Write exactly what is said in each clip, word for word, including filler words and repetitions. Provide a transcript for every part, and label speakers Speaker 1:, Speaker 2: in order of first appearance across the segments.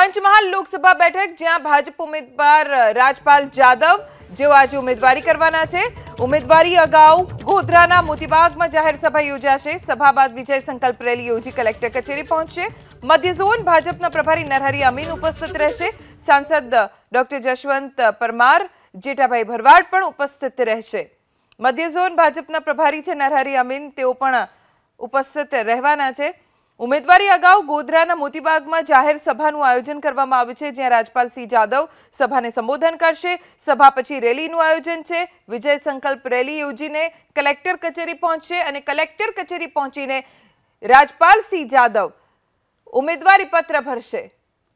Speaker 1: પંચમહાલ લોકસભા બેઠક જ્યાં ભાજપ ઉમેદવાર રાજપાલ જાદવ જેઓ આજે ઉમેદવારી કરવાના છે। ઉમેદવારી અગાઉ ગોધરાના મોતીબાગમાં જાહેર સભા યોજાશે। સભા બાદ વિજય સંકલ્પ રેલી યોજી કલેક્ટર કચેરી પહોંચશે। મધ્ય ઝોન ભાજપના પ્રભારી નરહરી અમીન ઉપસ્થિત રહેશે। સાંસદ ડોક્ટર જશવંત પરમાર, જેઠાભાઈ ભરવાડ પણ ઉપસ્થિત રહેશે। મધ્ય ઝોન ભાજપના પ્રભારી છે નરહરી અમીન, તેઓ પણ ઉપસ્થિત રહેવાના છે। ઉમેદવારી અગાઉ ગોધરાના મોતીબાગમાં જાહેર સભાનું આયોજન કરવામાં આવ્યું છે, જ્યાં રાજપાલસિંહ જાદવ સભાને સંબોધન કરશે। સભા પછી રેલીનું આયોજન છે। વિજય સંકલ્પ રેલી યોજીને કલેક્ટર કચેરી પહોંચશે અને કલેક્ટર કચેરી પહોંચીને રાજપાલસિંહ જાદવ ઉમેદવારી પત્ર ભરશે।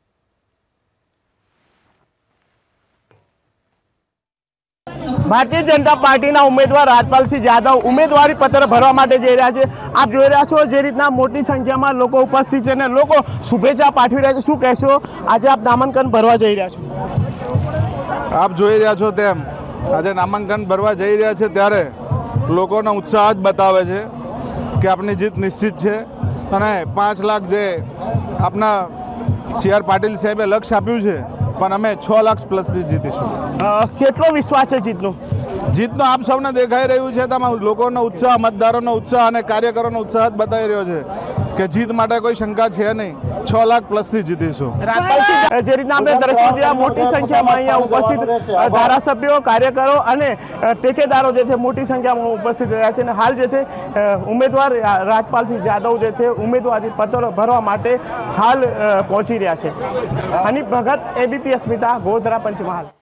Speaker 2: भारतीय जनता पार्टी उम्मीदवार રાજપાલસિંહ જાદવ उम्मीदवारी पत्र भरवा माटे जई रह्या छे। आप जोई रह्या छो जे रीतना मोटी संख्या में लोग उपस्थित छे ने लोग शुभेच्छा पाठवी रह्या छे। शुं कहेशो, आज आप नामांकन भरवा जई रह्या छो?
Speaker 3: आप जोई रह्या छो तेम आज नामांकन भरवा जई रह्या छे त्यारे लोकोनो उत्साह ज बतावे छे के आपनी जीत निश्चित छे अने पांच लाख जे आपना सी आर पाटील साहेबे लक्ष्य आप्युं छे पण अमे छ लाख प्लस थी जीतीशुं।
Speaker 2: केटलो विश्वास है जीतनो?
Speaker 3: जीतनो आप सबने देखाई रह्युं छे। तमाम लोकोनो उत्साह, मतदारोनो उत्साह अने कार्यकरोनो उत्साह बताई रह्यो छे के जीत माटे कोई शंका छे नहीं। छ लाख प्लस थी जीतीशुं।
Speaker 2: રાજપાલસિંહ જે રીતના આપણે દર્શન જ્યાં મોટી સંખ્યામાં અહીંયા ઉપસ્થિત ધારાસભ્યો, કાર્યકરો અને ટેકેદારો જે છે મોટી સંખ્યામાં ઉપસ્થિત રહ્યા છે અને હાલ જે છે ઉમેદવાર રાજપાલસિંહ જાદવ જે છે ઉમેદવારી પત્ર ભરવા માટે હાલ પહોંચી રહ્યા છે। હનીફ ભગત, એબીપી અસ્મિતા, ગોધરા, પંચમહાલ।